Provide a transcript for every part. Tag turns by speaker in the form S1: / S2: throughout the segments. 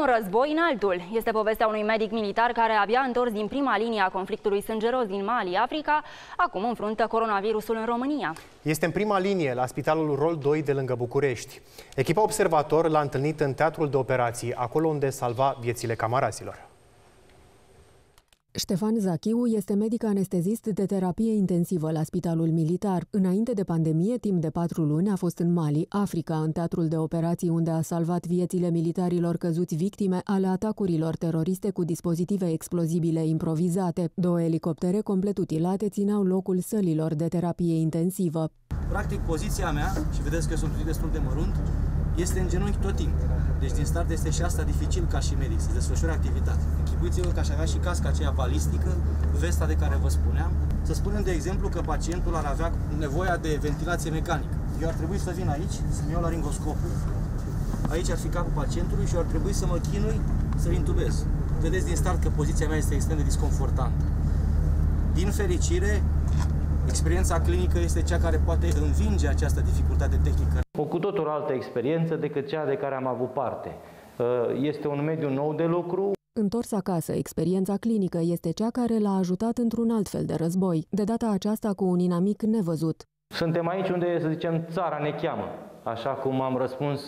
S1: un război în altul. Este povestea unui medic militar care abia întors din prima linie a conflictului sângeros din Mali, Africa, acum înfruntă coronavirusul în România.
S2: Este în prima linie la Spitalul Rol 2 de lângă București. Echipa Observator l-a întâlnit în teatrul de operații, acolo unde salva viețile camarazilor.
S3: Ștefan Zachiu este medic anestezist de terapie intensivă la Spitalul Militar. Înainte de pandemie, timp de 4 luni, a fost în Mali, Africa, în teatrul de operații unde a salvat viețile militarilor căzuți victime ale atacurilor teroriste cu dispozitive explozibile improvizate. 2 elicoptere complet utilate țineau locul sălilor de terapie intensivă.
S4: Practic, poziția mea, și vedeți că sunt destul de mărunt, este în genunchi tot timpul. Deci din start este și asta dificil ca și medic, să desfășoare activitate. Închipuiți-vă că aș avea și casca aceea balistică, vesta de care vă spuneam. Să spunem, de exemplu, că pacientul ar avea nevoia de ventilație mecanică. Eu ar trebui să vin aici, să-mi iau laringoscopul. Aici ar fi capul pacientului și ar trebui să mă chinui să-l intubez. Vedeți din start că poziția mea este extrem de disconfortantă. Din fericire, experiența clinică este cea care poate învinge această dificultate tehnică.
S5: O cu totul altă experiență decât cea de care am avut parte. Este un mediu nou de lucru.
S3: Întors acasă, experiența clinică este cea care l-a ajutat într-un alt fel de război, de data aceasta cu un inamic nevăzut.
S5: Suntem aici unde, să zicem, țara ne cheamă. Așa cum am răspuns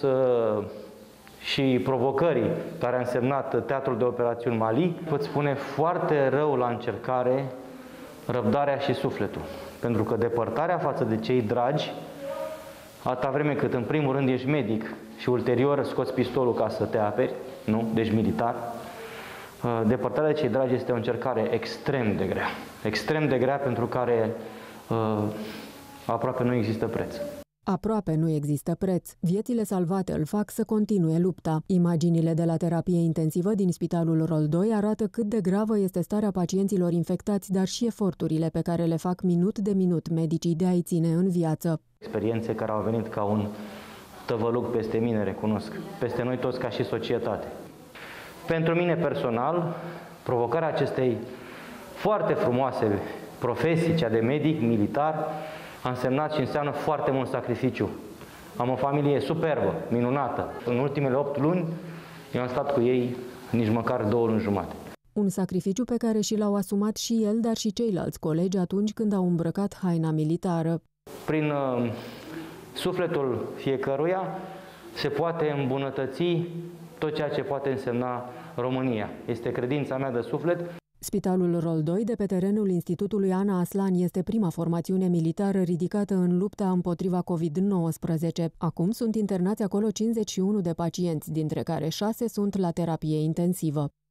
S5: și provocării care a însemnat teatrul de operațiuni Mali, pot spune foarte rău la încercare răbdarea și sufletul. Pentru că depărtarea față de cei dragi, atâta vreme cât în primul rând ești medic și ulterior scoți pistolul ca să te aperi, nu? Deci militar, depărtarea de cei dragi este o încercare extrem de grea. Extrem de grea pentru care aproape nu există preț.
S3: Aproape nu există preț. Viețile salvate îl fac să continue lupta. Imaginile de la terapie intensivă din Spitalul Rol 2 arată cât de gravă este starea pacienților infectați, dar și eforturile pe care le fac minut de minut medicii de a-i ține în viață.
S5: Experiențe care au venit ca un tăvăluc peste mine, recunosc, peste noi toți ca și societate. Pentru mine personal, provocarea acestei foarte frumoase profesii, cea de medic militar, a însemnat și înseamnă foarte mult sacrificiu. Am o familie superbă, minunată. În ultimele 8 luni, eu am stat cu ei nici măcar 2 luni jumate.
S3: Un sacrificiu pe care și l-au asumat și el, dar și ceilalți colegi atunci când au îmbrăcat haina militară.
S5: Prin sufletul fiecăruia se poate îmbunătăți tot ceea ce poate însemna România. Este credința mea de suflet.
S3: Spitalul Rol 2 de pe terenul Institutului Ana Aslan este prima formațiune militară ridicată în lupta împotriva COVID-19. Acum sunt internați acolo 51 de pacienți, dintre care 6 sunt la terapie intensivă.